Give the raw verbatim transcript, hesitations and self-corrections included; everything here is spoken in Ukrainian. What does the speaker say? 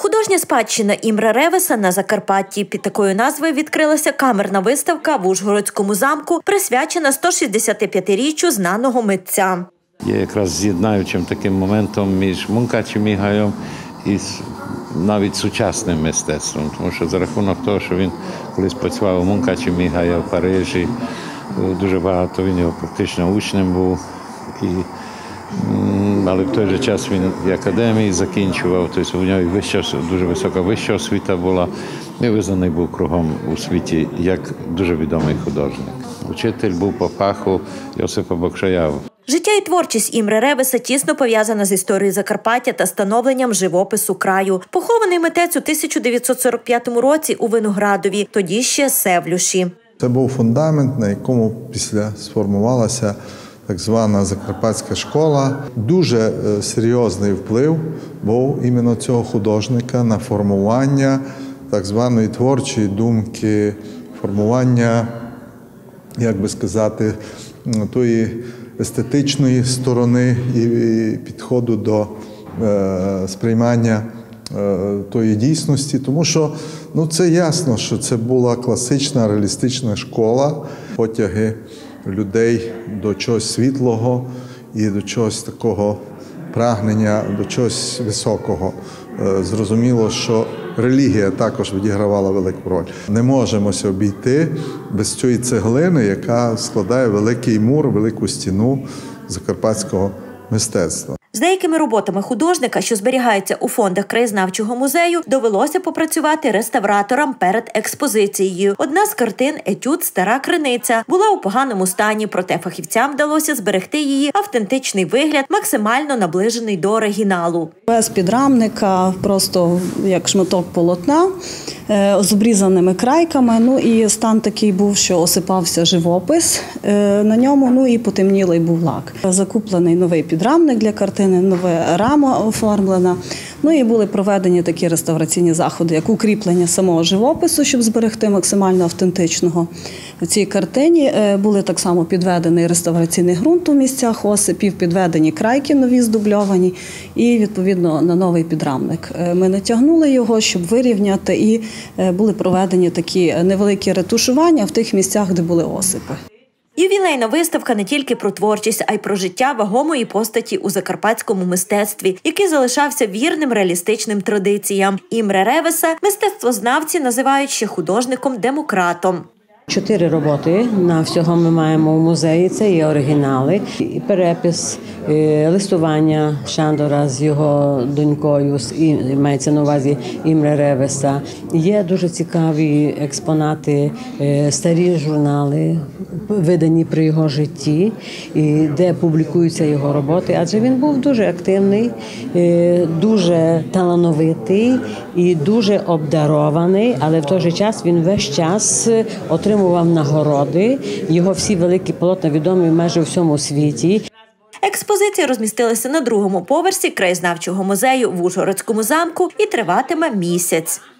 Художня спадщина Імре Ревеса на Закарпатті. Під такою назвою відкрилася камерна виставка в Ужгородському замку, присвячена сто шістдесятип'ятиріччю знаного митця. Є якраз з'єднаючим таким моментом між Мункачем Міхаєм і навіть сучасним мистецтвом. Тому що за рахунок того, що він колись працював у Мункачі Міхая в Парижі, дуже багато він його практично учнем був. І але в той же час він і академії закінчував, тобто у нього вища, дуже висока вища освіта була, і визнаний був кругом у світі як дуже відомий художник. Учитель був по фаху Йосипа Бокшаява. Життя і творчість Імре Ревеса тісно пов'язана з історією Закарпаття та становленням живопису краю. Похований митець у тисяча дев'ятсот сорок п'ятому році у Виноградові, тоді ще Севлюші. Це був фундамент, на якому після сформувалася так звана Закарпатська школа. Дуже серйозний вплив був іменно цього художника на формування так званої творчої думки, формування, як би сказати, тої естетичної сторони і підходу до е, сприймання е, тої дійсності. Тому що ну, це ясно, що це була класична реалістична школа, потяги людей до чогось світлого і до чогось такого прагнення, до чогось високого. Е, зрозуміло, що релігія також відігравала велику роль. Не можемося обійти без цієї цеглини, яка складає великий мур, велику стіну закарпатського мистецтва. З деякими роботами художника, що зберігаються у фондах краєзнавчого музею, довелося попрацювати реставраторам перед експозицією. Одна з картин «Етюд Стара криниця» була у поганому стані, проте фахівцям вдалося зберегти її автентичний вигляд, максимально наближений до оригіналу. Без підрамника, просто як шматок полотна, з обрізаними крайками. Ну і стан такий був, що осипався живопис на ньому, ну і потемнілий був лак. Закуплений новий підрамник для картини, нова рама оформлена. Ну і були проведені такі реставраційні заходи, як укріплення самого живопису, щоб зберегти максимально автентичного. В цій картині були так само підведений реставраційний ґрунт у місцях осипів, підведені крайки нові здубльовані і, відповідно, на новий підрамник. Ми натягнули його, щоб вирівняти, і були проведені такі невеликі ретушування в тих місцях, де були осипи. Ювілейна виставка не тільки про творчість, а й про життя вагомої постаті у закарпатському мистецтві, який залишався вірним реалістичним традиціям. Імре Ревеса мистецтвознавці називають ще художником-демократом. Чотири роботи на всього ми маємо в музеї. Це є оригінали, і перепис, і листування Шандора з його донькою, і мається на увазі Імре Ревеса. Є дуже цікаві експонати, старі журнали, видані при його житті, де публікуються його роботи. Адже він був дуже активний, дуже талановитий і дуже обдарований, але в той же час він весь час отримував нагороди. Його всі великі полотна відомі майже у всьому світі. Експозиція розмістилася на другому поверсі краєзнавчого музею в Ужгородському замку і триватиме місяць.